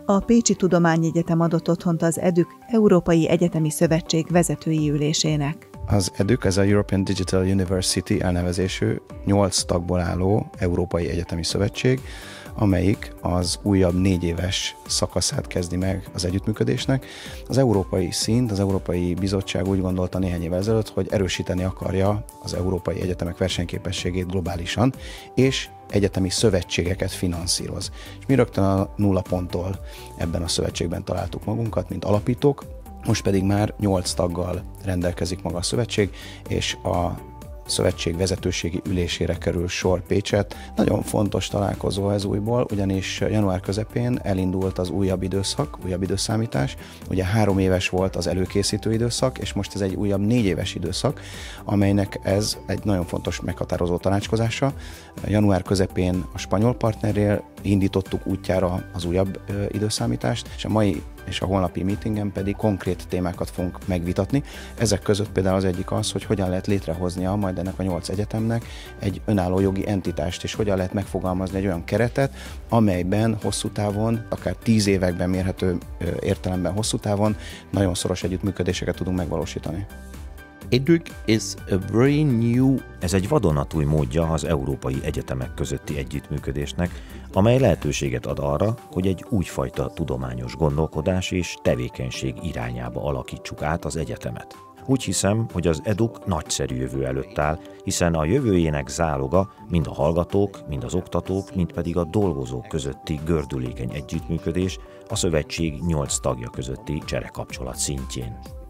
a Pécsi Tudományegyetem adott otthont az EDUK Európai Egyetemi Szövetség vezetői ülésének. Az EDUK, ez a European Digital University elnevezésű 8 tagból álló Európai Egyetemi Szövetség, amelyik az újabb 4 éves szakaszát kezdi meg az együttműködésnek. Az európai szint, az Európai Bizottság úgy gondolta néhány évvel ezelőtt, hogy erősíteni akarja az európai egyetemek versenyképességét globálisan, és egyetemi szövetségeket finanszíroz. És mi rögtön a 0 ponttól ebben a szövetségben találtuk magunkat, mint alapítók, most pedig már 8 taggal rendelkezik maga a szövetség, és a szövetség vezetőségi ülésére kerül sor Pécset. Nagyon fontos találkozó ez újból, ugyanis január közepén elindult az újabb időszak, újabb időszámítás. Ugye 3 éves volt az előkészítő időszak, és most ez egy újabb 4 éves időszak, amelynek ez egy nagyon fontos meghatározó tanácskozása. Január közepén a spanyol partnerrel indítottuk útjára az újabb időszámítást, és a mai és a holnapi meetingen pedig konkrét témákat fogunk megvitatni. Ezek között például az egyik az, hogy hogyan lehet létrehoznia majd ennek a 8 egyetemnek egy önálló jogi entitást, és hogyan lehet megfogalmazni egy olyan keretet, amelyben hosszú távon, akár 10 években mérhető értelemben hosszú távon nagyon szoros együttműködéseket tudunk megvalósítani. EDUK is a very new... Ez egy vadonatúj módja az európai egyetemek közötti együttműködésnek, amely lehetőséget ad arra, hogy egy újfajta tudományos gondolkodás és tevékenység irányába alakítsuk át az egyetemet. Úgy hiszem, hogy az EDUK nagyszerű jövő előtt áll, hiszen a jövőjének záloga mind a hallgatók, mind az oktatók, mind pedig a dolgozók közötti gördülékeny együttműködés a szövetség 8 tagja közötti cserekapcsolat szintjén.